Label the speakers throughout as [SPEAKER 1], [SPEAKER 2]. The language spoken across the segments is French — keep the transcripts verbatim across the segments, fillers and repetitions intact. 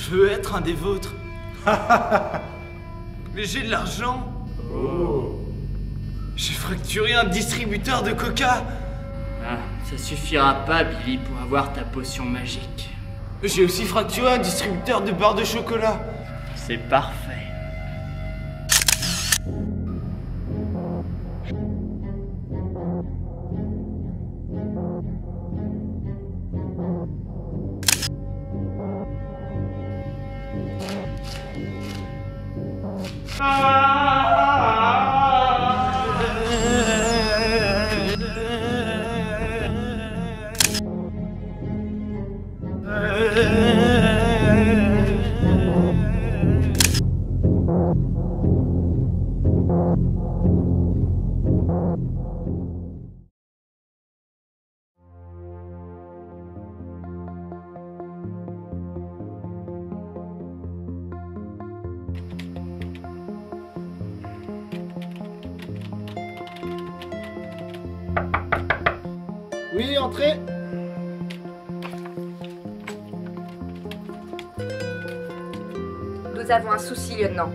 [SPEAKER 1] Je veux être un des vôtres. Mais j'ai de l'argent.
[SPEAKER 2] Oh.
[SPEAKER 1] J'ai fracturé un distributeur de coca.
[SPEAKER 3] Ah, ça suffira pas, Billy, pour avoir ta potion magique.
[SPEAKER 1] J'ai aussi fracturé un distributeur de barres de chocolat.
[SPEAKER 3] C'est parfait.
[SPEAKER 4] Oui, entrez.
[SPEAKER 5] Nous avons un souci, lieutenant.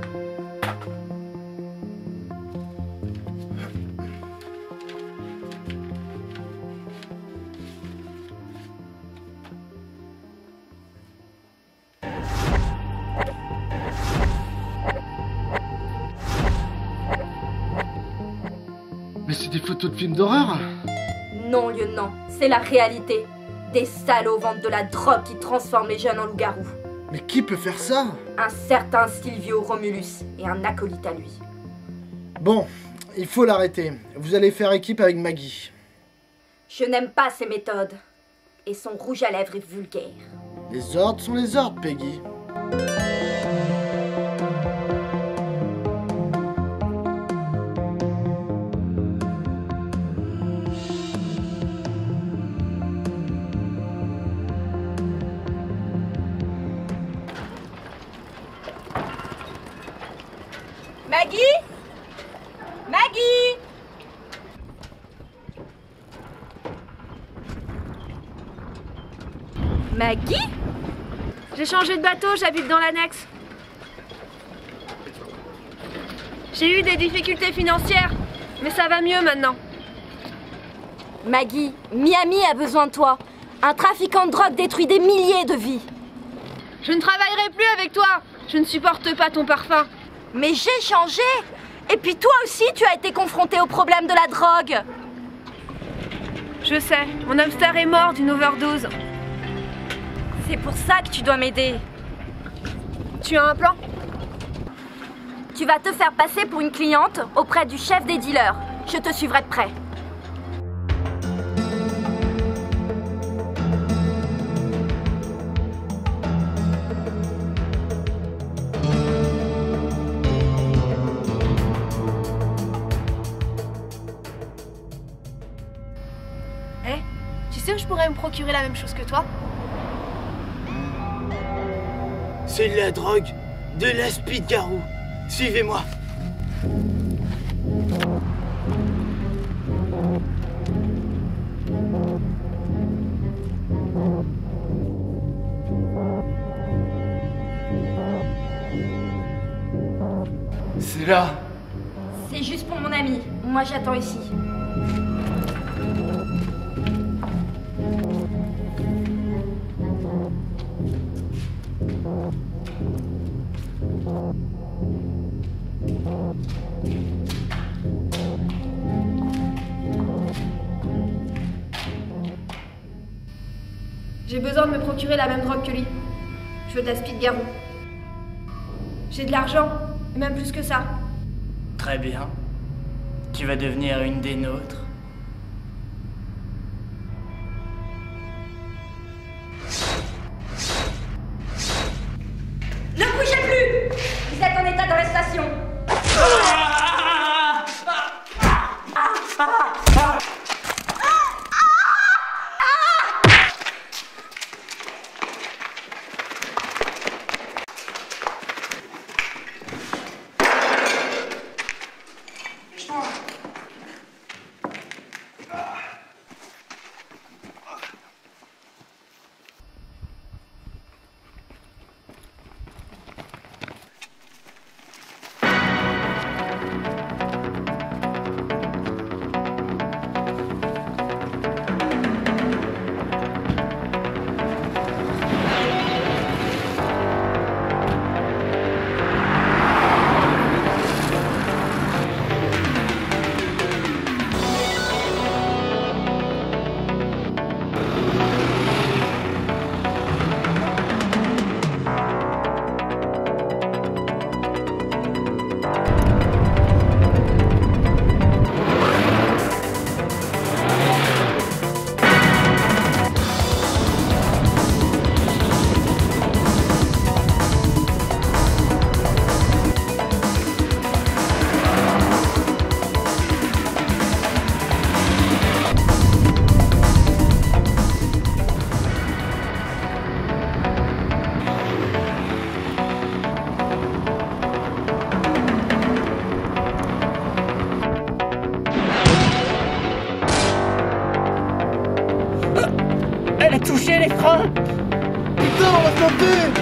[SPEAKER 4] Mais c'est des photos de films d'horreur.
[SPEAKER 5] Non, lieutenant, c'est la réalité. Des salauds vendent de la drogue qui transforme les jeunes en loups-garous.
[SPEAKER 4] Mais qui peut faire ça?
[SPEAKER 5] Un certain Silvio Romulus et un acolyte à lui.
[SPEAKER 4] Bon, il faut l'arrêter. Vous allez faire équipe avec Maggie.
[SPEAKER 5] Je n'aime pas ses méthodes. Et son rouge à lèvres est vulgaire.
[SPEAKER 4] Les ordres sont les ordres, Peggy.
[SPEAKER 5] Maggie Maggie Maggie
[SPEAKER 6] J'ai changé de bateau, j'habite dans l'annexe. J'ai eu des difficultés financières, mais ça va mieux maintenant.
[SPEAKER 5] Maggie, Miami a besoin de toi. Un trafiquant de drogue détruit des milliers de vies.
[SPEAKER 6] Je ne travaillerai plus avec toi. Je ne supporte pas ton parfum.
[SPEAKER 5] Mais j'ai changé. Et puis toi aussi, tu as été confronté au problème de la drogue.
[SPEAKER 6] Je sais, mon hamster est mort d'une overdose.
[SPEAKER 5] C'est pour ça que tu dois m'aider.
[SPEAKER 6] Tu as un plan?
[SPEAKER 5] Tu vas te faire passer pour une cliente auprès du chef des dealers. Je te suivrai de près.
[SPEAKER 6] Eh, tu sais où je pourrais me procurer la même chose que toi?
[SPEAKER 1] C'est de la drogue, de la speed-garou. Suivez-moi. C'est là.
[SPEAKER 5] C'est juste pour mon ami. Moi, j'attends ici.
[SPEAKER 6] J'ai besoin de me procurer la même drogue que lui. Je veux de la speed-garou. J'ai de l'argent, et même plus que ça.
[SPEAKER 3] Très bien. Tu vas devenir une des nôtres.
[SPEAKER 5] Ne bougez plus! Vous êtes en état d'arrestation.
[SPEAKER 3] lâcher les freins.
[SPEAKER 4] Putain, on va se planter.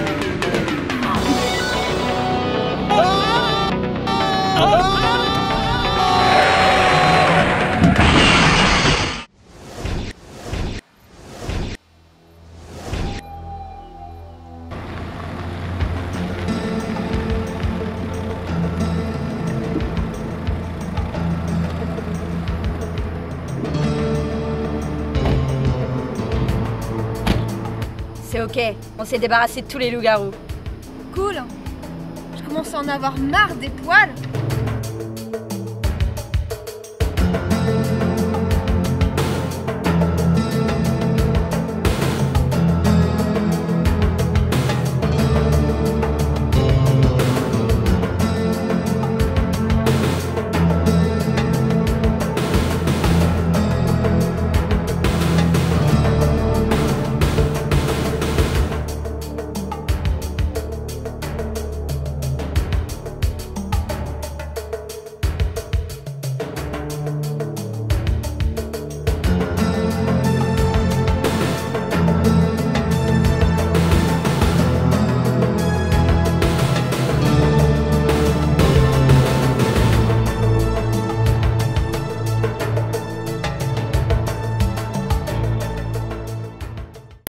[SPEAKER 5] C'est ok, on s'est débarrassé de tous les loups-garous.
[SPEAKER 6] Cool. Je commence à en avoir marre des poils.